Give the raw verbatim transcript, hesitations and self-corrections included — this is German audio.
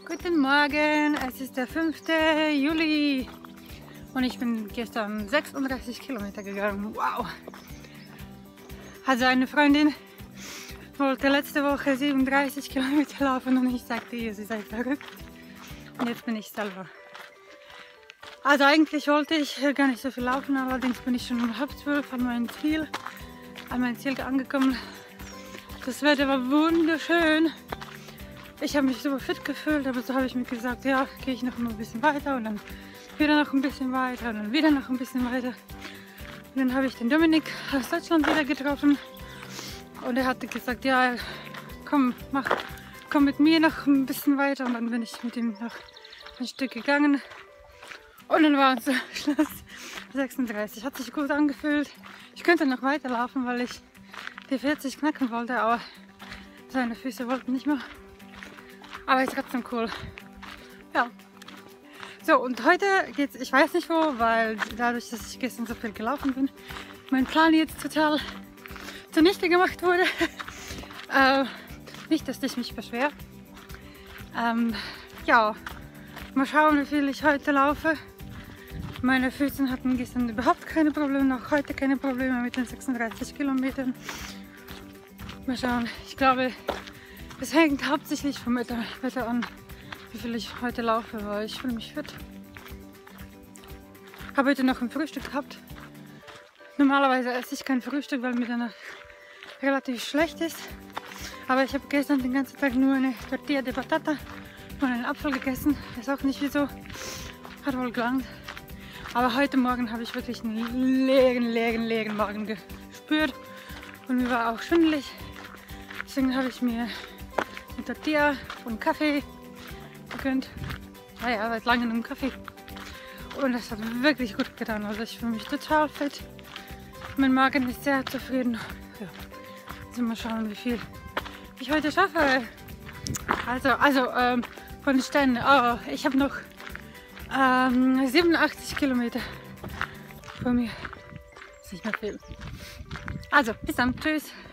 Guten Morgen, es ist der fünfte Juli und ich bin gestern sechsunddreißig Kilometer gegangen. Wow! Also eine Freundin wollte letzte Woche siebenunddreißig Kilometer laufen und ich sagte ihr, sie sei verrückt. Und jetzt bin ich selber. Also eigentlich wollte ich gar nicht so viel laufen, allerdings bin ich schon um halb zwölf an mein Ziel, an mein Ziel angekommen. Das Wetter war wunderschön. Ich habe mich super fit gefühlt, aber so habe ich mir gesagt, ja, gehe ich noch mal ein bisschen weiter und dann wieder noch ein bisschen weiter und dann wieder noch ein bisschen weiter. Und dann habe ich den Dominik aus Deutschland wieder getroffen und er hatte gesagt, ja, komm, mach, komm mit mir noch ein bisschen weiter, und dann bin ich mit ihm noch ein Stück gegangen und dann war unser Schluss sechsunddreißig. Hat sich gut angefühlt. Ich könnte noch weiterlaufen, weil ich die vierzig knacken wollte, aber seine Füße wollten nicht mehr. Aber ist trotzdem cool. Ja. So, und heute geht's, ich weiß nicht wo, weil dadurch, dass ich gestern so viel gelaufen bin, mein Plan jetzt total zunichte gemacht wurde. äh, nicht, dass ich mich beschwere. Ähm, ja, mal schauen, wie viel ich heute laufe. Meine Füße hatten gestern überhaupt keine Probleme, auch heute keine Probleme mit den sechsunddreißig Kilometern. Mal schauen, ich glaube, es hängt hauptsächlich vom Wetter, Wetter an, wie viel ich heute laufe, weil ich fühle mich fit. Ich habe heute noch ein Frühstück gehabt. Normalerweise esse ich kein Frühstück, weil mir danach relativ schlecht ist. Aber ich habe gestern den ganzen Tag nur eine Tortilla de Patata und einen Apfel gegessen. Ich weiß auch nicht wieso, hat wohl gelangt. Aber heute Morgen habe ich wirklich einen leeren, leeren, leeren Magen gespürt und mir war auch schwindelig. Deswegen habe ich mir eine Tortilla und Kaffee gegönnt. Naja, seit langem einen Kaffee. Und das hat wirklich gut getan. Also ich fühle mich total fit. Mein Magen ist sehr zufrieden. Ja. Also mal schauen, wie viel ich heute schaffe. Also, also ähm, von den Sternen. Oh, ich habe noch ähm, siebenundachtzig Kilometer vor mir. Das ist nicht mehr viel. Also, bis dann. Tschüss.